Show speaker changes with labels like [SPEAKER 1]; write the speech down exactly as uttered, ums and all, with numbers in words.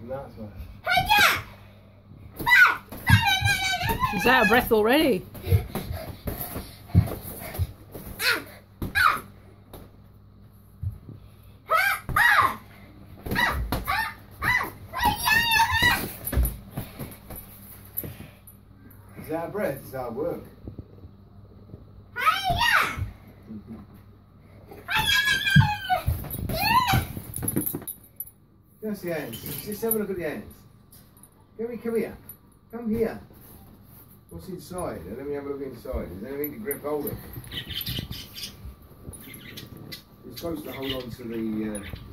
[SPEAKER 1] That's right.
[SPEAKER 2] She's out of breath already.
[SPEAKER 1] It's our breath, it's our work. Just the ants. Just have a look at the ants. Come here, come here. Come here. What's inside? Let me have a look inside. Is there anything to grip hold of? It's supposed to hold on to the uh,